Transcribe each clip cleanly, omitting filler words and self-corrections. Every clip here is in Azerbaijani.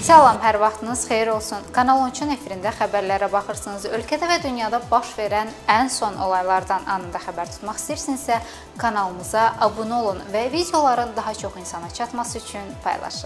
Salam, hər vaxtınız xeyir olsun. Kanal 13-ün efirində xəbərlərə baxırsınız. Ölkədə və dünyada baş verən ən son olaylardan anında xəbər tutmaq istəyirsinizsə, kanalımıza abunə olun və videoların daha çox insana çatması üçün paylaşın.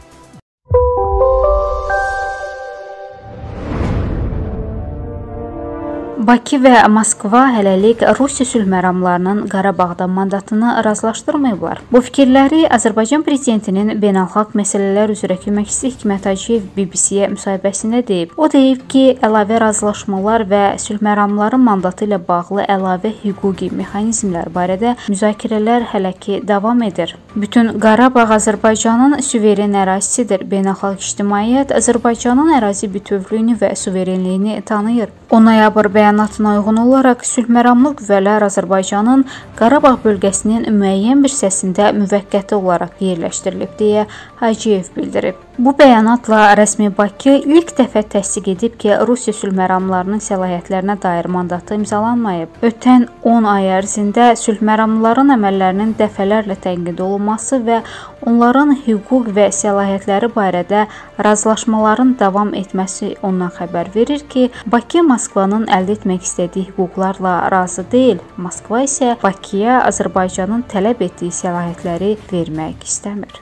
Bakı və Moskva hələlik Rusiya sülh məramlarının Qarabağda mandatını razılaşdırmayıblar. Bu fikirləri Azərbaycan prezidentinin beynəlxalq məsələlər üzrə köməkçisi Hikmət Hacıyev BBC-yə müsahibəsində deyib. O deyib ki, əlavə razılaşmalar və sülh məramları mandatı ilə bağlı əlavə hüquqi mexanizmlər barədə müzakirələr hələ ki davam edir. Bütün Qarabağ Azərbaycanın suveren ərazisidir. Beynəlxalq ictimaiyyət Azərbaycanın ərazi bütövlüyünü və suverenliyini tanıyır. 10 noyabr bəyanatına uyğun olaraq sülh məramlı qüvvələr Azərbaycanın Qarabağ bölgəsinin müəyyən bir hissəsində müvəqqəti olaraq yerləşdirilib deyə Hacıyev bildirib. Bu bəyanatla rəsmi Bakı ilk dəfə təsdiq edib ki, Rusiya sülh məramlarının səlahiyyətlərinə dair mandatı imzalanmayıb. Ötən 10 ay ərzində sülh məramlıların əməllərinin dəfələrlə tənqid olunması və onların hüquq və səlahiyyətləri barədə razılaşmaların davam etməsi ondan xəbər verir ki, Bakı Moskvanın əldə etmək istədiyi hüquqlarla razı deyil. Moskva isə Bakıya Azərbaycanın tələb etdiyi səlahiyyətləri vermək istəmir.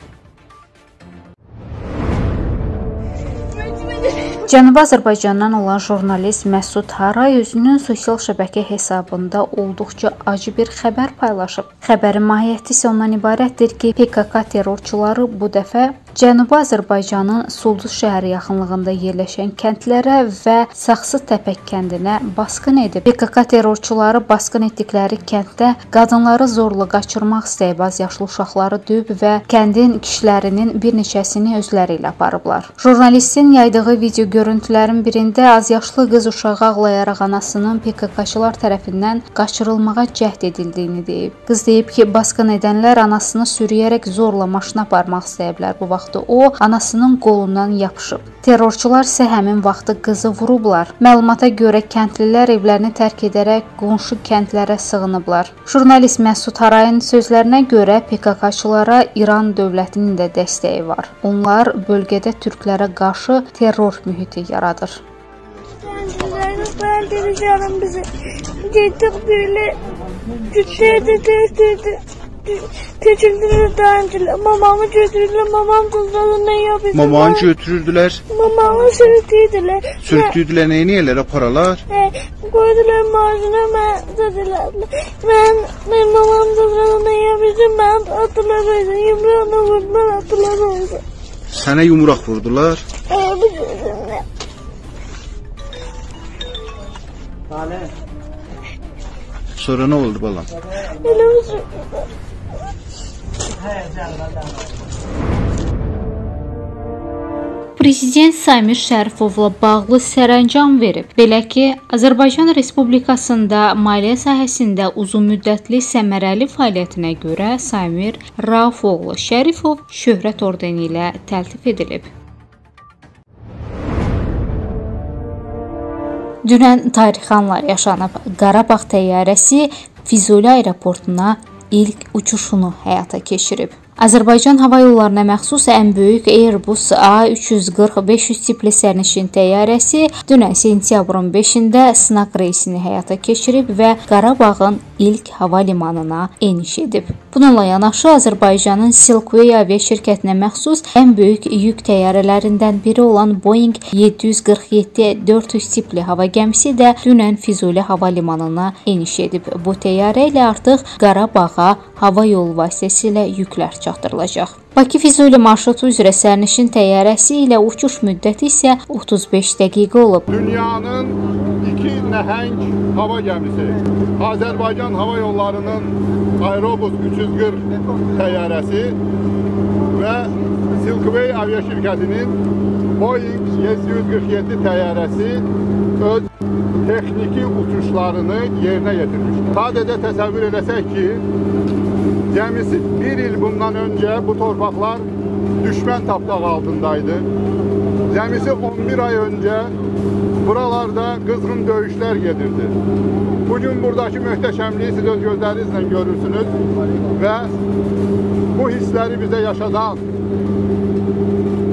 Cənubi Azərbaycandan olan jurnalist Məsud Haray özünün sosial şəbəkə hesabında olduqca acı bir xəbər paylaşıb. Xəbərin mahiyyəti isə ondan ibarətdir ki, PKK terrorçuları bu dəfə Cənubi Azərbaycanın Sulduz şəhəri yaxınlığında yerləşən kəndlərə və Saxsı Təpək kəndinə basqın edib. PKK terrorçuları basqın etdikləri kənddə qadınları zorla qaçırmaq istəyib, azyaşlı uşaqları döyüb və kəndin kişilərinin bir neçəsini özləri ilə aparıblar. Jurnalistin yaydığı video görüntülərin birində azyaşlı qız uşağı ağlayaraq anasının PKK-çılar tərəfindən qaçırılmağa cəhd edildiyini deyib. Qız deyib ki, basqın edənlər anasını sürüyərək zorla maşına aparmaq istəyiblər. Bu vaxt o, anasının qolundan yapışıb. Terrorçular isə həmin vaxtı qızı vurublar. Məlumata görə kəndlilər evlərini tərk edərək qonşu kəndlərə sığınıblar. Jurnalist Məsud Harayın sözlərinə görə PKK-çılara İran dövlətinin də dəstəyi var. Onlar bölgədə türklərə qarşı terror mühiti yaradır. Ben geleceğim bizi. Gittik böyle cütleri Keçirdilər dayandılar. Mamamı götürdülər. Mamam kızlarına ne yapıyor? Mamanı götürürdülər. Mamamı sürüklüydülər. Sürüklüydülər neyi yerlərə paralar? Koydular maaşına ben dediler. Ben mamam kızlarına ne yapıyor? Ben attılar öyle. Yumruğuna vurdular attılar öyle. Sənə yumruq vurdular? Bu gözümle. Sonra ne oldu balam? Öyle mi? Prezident Samir Şərifovla bağlı sərəncam verib. Belə ki, Azərbaycan Respublikasında maliyyə sahəsində uzunmüddətli səmərəli fəaliyyətinə görə Samir Raufoğlu Şərifov şöhrət ordeni ilə təltif edilib. Dünən tarixi anlar yaşanıb. Qarabağ təyyarəsi Füzuli aeroportuna ilk uçuşunu həyata keçirib. Azərbaycan Hava Yollarına məxsus ən böyük Airbus A340-500 tipli sərnişin təyyarəsi dünən sentyabrın 5-də sınaq reysini həyata keçirib və Qarabağın ilk hava limanına eniş edib. Bununla yanaşı Azərbaycanın Silkway avia şirkətinə məxsus ən böyük yük təyyarələrindən biri olan Boeing 747-400 tipli hava gəmisi də dünən Füzuli hava limanına eniş edib. Bu təyyarə ilə artıq Qarabağa hava yolu vasitəsilə yüklər çatdırılacaq. Bakı-Füzuli marşrutu üzrə sərnişin təyyarəsi ilə uçuş müddəti isə 35 dəqiqə olub. Dünyanın iki nəhəng hava gəmisi, Azərbaycan Hava Yollarının Aerobus 340 təyyarəsi və Silkway avia şirkətinin Boeing 747 təyyarəsi öz texniki uçuşlarını yerinə yetirmişdir. Sadəcə təsəvvür edəsək ki, gəmisi bir il bundan önce bu torpaqlar düşmən tapdaq altındaydı. Gəmisi 11 ay önce buralarda qızğın döyüşlər gedirdi. Bugün buradaki möhtəşəmliyi siz öz gözlərinizlə görürsünüz və bu hissləri bizə yaşadan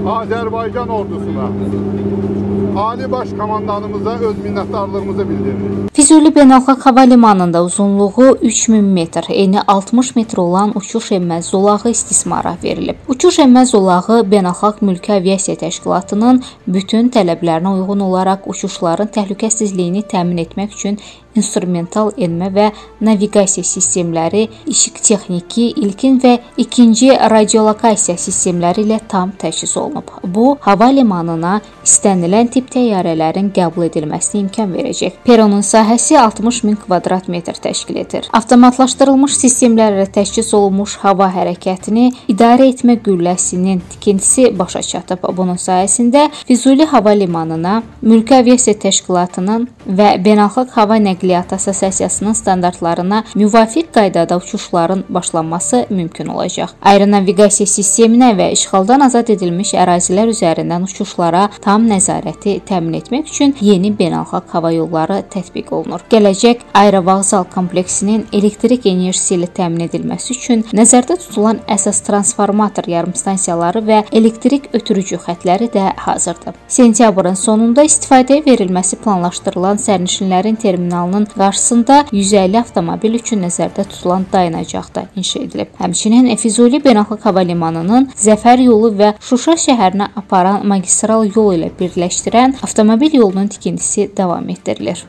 Azərbaycan ordusuna, Ali Baş Komandanımıza öz minnətdarlığımızı bildiririk. Füzuli Beynəlxalq Hava Limanında uzunluğu 3000 metr, eni 60 metr olan uçuş enmə zolağı istismara verilib. Uçuş enmə zolağı Beynəlxalq Mülki Aviasiya Təşkilatının bütün tələblərinə uyğun olaraq uçuşların təhlükəsizliyini təmin etmək üçün instrumental enmə və naviqasiya sistemləri, işıq texniki, ilkin və ikinci radiolokasiya sistemləri ilə tam təchiz olunub. Bu, hava limanına istənilən tip təyyarələrin qəbul edilməsinə imkan verəcək. Peronun sahəsi 60.000 kvadrat metr təşkil edir. Avtomatlaşdırılmış sistemlərlə təchiz olunmuş hava hərəkətini idarə etmə qülləsinin tikintisi başa çatıb. Bunun sayəsində Füzuli Hava Limanına Mülki Aviasiya Təşkilatının və Beynəlxalq Hava Nəqliyyat Assosiasiyasının standartlarına müvafiq qaydada uçuşların başlanması mümkün olacaq. Aeronaviqasiya sisteminə və işğaldan azad edilmiş ərazilər üzərindən uçuşlara tam nəzarəti təmin etmək üçün yeni beynəlxalq hava yolları tətbiq olunur. Gələcək aerovağzal kompleksinin elektrik enerjisi ilə təmin edilməsi üçün nəzərdə tutulan əsas transformator yarımstansiyaları və elektrik ötürücü xətləri də hazırdır. Sentyabrın sonunda istifadəyə verilməsi planlaşdırılan sərnişinlərin terminalının qarşısında 150 avtomobil üçün nəzərdə tutulan dayanacaq da inşa edilib. Həmçinin Füzuli Beynəlxalq Hava Limanının Zəfər yolu və Şuşa şəhərinə aparan magistral yol ilə birləşdirən avtomobil yolunun tikintisi davam etdirilir.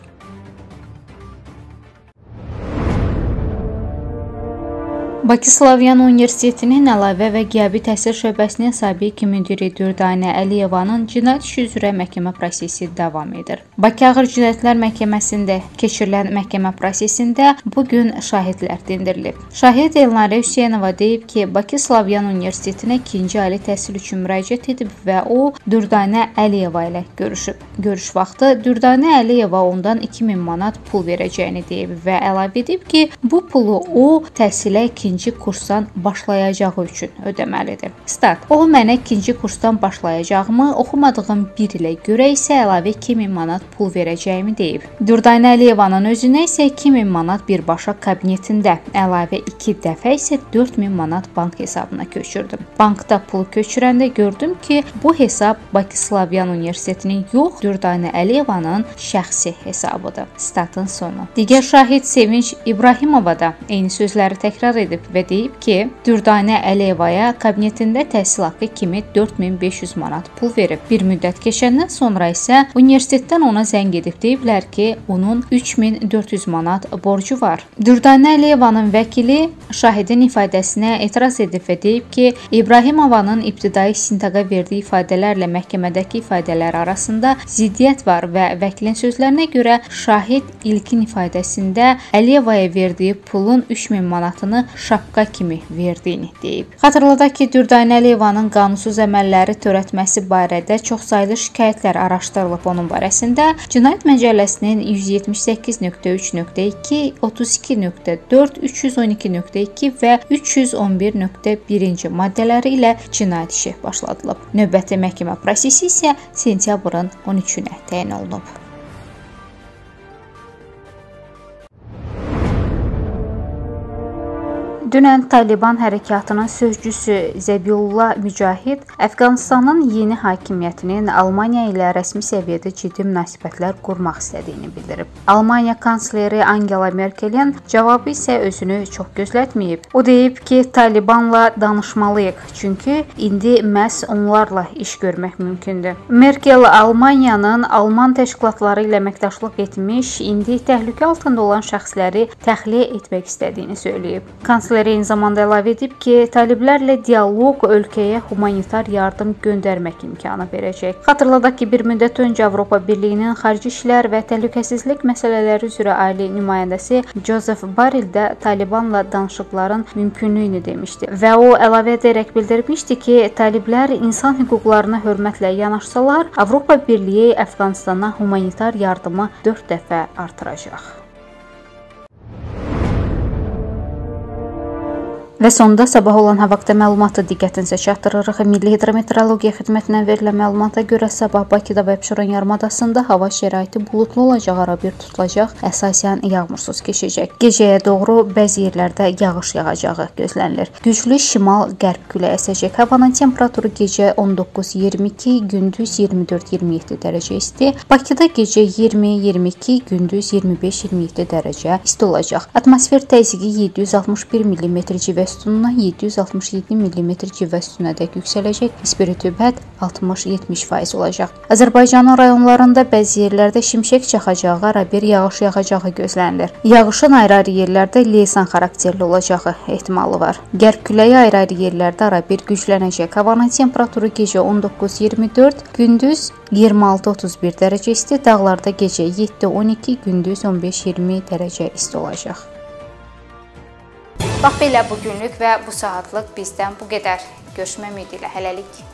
Bakı Slavyan Universitetinin əlavə və qiyabi təhsil şöbəsinin sabiq müdiri Dürdanə Əliyevanın cinayət işi üzrə məhkəmə prosesi davam edir. Bakı Ağır Cinayətlər Məhkəməsində keçirilən məhkəmə prosesində bugün şahidlər dindirilib. Şahid Elnarə Hüseynova deyib ki, Bakı Slavyan Universitetinə 2-ci ali təhsil üçün müraciət edib və o Dürdanə Əliyeva ilə görüşüb. Görüş vaxtı Dürdanə Əliyeva ondan 2000 manat pul verəcəyini deyib və əlavə edib ki, bu pulu o təhsilə ikinci kursdan başlayacağı üçün ödəməlidir. Stat. O mənə ikinci kursdan başlayacağımı, oxumadığım bir ilə görə isə əlavə 2000 manat pul verəcəyimi deyib. Dürdanə Əliyevanın özünə isə 2000 manat birbaşa kabinetində, əlavə 2 dəfə isə 4000 manat bank hesabına köçürdüm. Bankda pulu köçürəndə gördüm ki, bu hesab Bakı Slavyan Universitetinin yox, Dürdanə Əliyevanın şəxsi hesabıdır. Statın sonu. Digər şahid Sevinç İbrahimova da eyni sözləri təkrar edib və deyib ki, Dürdanə Əliyevaya kabinetində təhsil haqqı kimi 4500 manat pul verib. Bir müddət keçəndən sonra isə universitetdən ona zəng edib deyiblər ki, onun 3400 manat borcu var. Dürdanə Əliyevanın vəkili şahidin ifadəsinə etiraz edib və deyib ki, İbrahimovanın ibtidai istintaqa verdiyi ifadələrlə məhkəmədəki ifadələr arasında ziddiyyət var və vəkilin sözlərinə görə şahid ilkin ifadəsində Əliyevaya verdiyi pulun 3000 manatını şapka kimi verdiyini deyib. Xatırladaq ki, Dürdanə Əliyevanın qanunsuz əməlləri törətməsi barədə çoxsaylı şikayətlər araşdırılıb. Onun barəsində Cinayət Məcəlləsinin 178.3.2, 32.4, 312.2 və 311.1-ci maddələri ilə cinayət işi başladılıb. Növbəti məhkəmə prosesi isə sentyabrın 13-ünə təyin olunub. Dünən Taliban hərəkatının sözcüsü Zəbiullah Mücahid Əfqanistanın yeni hakimiyyətinin Almaniya ilə rəsmi səviyyədə ciddi münasibətlər qurmaq istədiyini bildirib. Almaniya kansleri Angela Merkelin cavabı isə özünü çox gözlətməyib. O deyib ki, Talibanla danışmalıyıq, çünki indi məhz onlarla iş görmək mümkündür. Merkel Almaniyanın Alman təşkilatları ilə əməkdaşlıq etmiş, indi təhlükə altında olan şəxsləri təxliyə etmək istədiyini söyləyib. Kansler eyni zamanda əlavə edib ki, taliblərlə dialoq ölkəyə humanitar yardım göndərmək imkanı verəcək. Xatırladaq ki, bir müddət öncə Avropa Birliyinin xarici işlər və təhlükəsizlik məsələləri üzrə ali nümayəndəsi Joseph Borrell də Talibanla danışıqların mümkünlüyünü demişdi və o əlavə edərək bildirmişdi ki, taliblər insan hüquqlarına hörmətlə yanaşsalar, Avropa Birliyi Əfqanistana humanitar yardımı 4 dəfə artıracaq. Və sonda sabah olan hava haqqında məlumatı diqqətinizə çatdırırıq. Milli Hidrometeorologiya Xidmətindən verilən məlumata görə sabah Bakıda və Abşeron yarımadasında hava şəraiti buludlu olacaq, arabir tutulacaq, əsasən yağmursuz keçəcək. Gecəyə doğru bəzi yerlərdə yağış yağacağı gözlənilir. Güclü şimal-qərb küləyi əsəcək. Havanın temperaturu gecə 19-22, gündüz 24-27 dərəcə isti. Bakıda gecə 20-22, gündüz 25-27 dərəcə isti olacaq. Atmosfer təzyiqi 761 mm civə sütununa 767 mm civə sütunadək yüksələcək. Nisbi rütubət 60-70% olacaq. Azərbaycanın rayonlarında bəzi yerlərdə şimşək çaxacağı, arabir yağış yağacağı gözlənilir. Yağışın ayrı-ayrı yerlərdə leysan xarakterli olacağı ehtimalı var. Qərb küləyi ayrı-ayrı yerlərdə arabir güclənəcək. Havanın temperaturu gecə 19-24, gündüz 26-31 dərəcə isti, dağlarda gecə 7-12, gündüz 15-20 dərəcə isti olacaq. Bax belə bugünlük və bu saatlıq bizdən bu qədər. Görüşmək ümidi ilə hələlik.